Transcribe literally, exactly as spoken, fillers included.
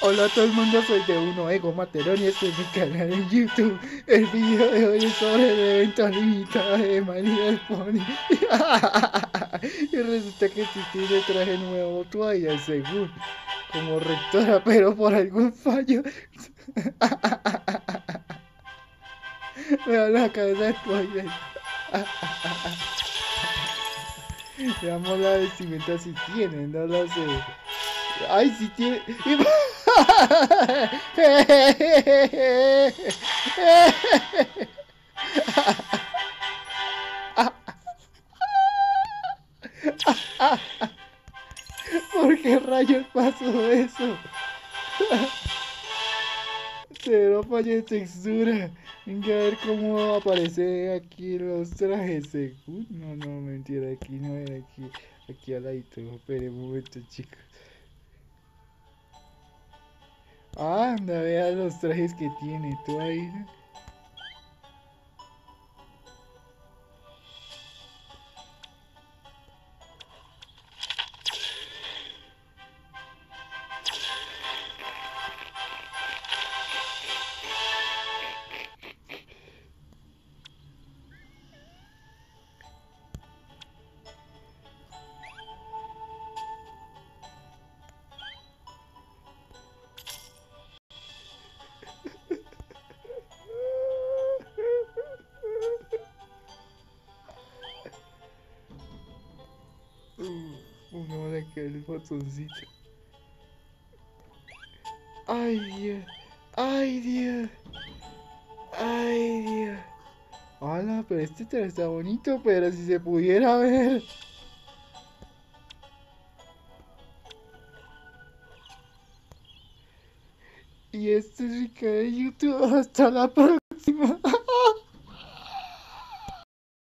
Hola a todo el mundo, soy de Uno Ego Materón y este es mi canal en YouTube. El video de hoy es sobre el evento limitado de My Little Pony. Y resulta que sí tiene traje nuevo Twilight según como rectora, pero por algún fallo vean la cabeza de Twilight. Veamos la vestimenta si tiene, no lo sé. Ay, si tiene. ¿Por qué rayos pasó eso? Cero fallo de textura. Venga a ver cómo aparece aquí los trajes. Según. No, no, mentira. Aquí no era. Aquí, aquí al ladito. Espere un momento, chicos. Ah, anda, vea los trajes que tiene. Tú ahí. Uno le cae el botoncito. Ay, Dios. Ay, Dios. Ay, Dios. Hola, pero este traje está bonito, pero si se pudiera ver. Y este es mi canal de YouTube. Hasta la próxima.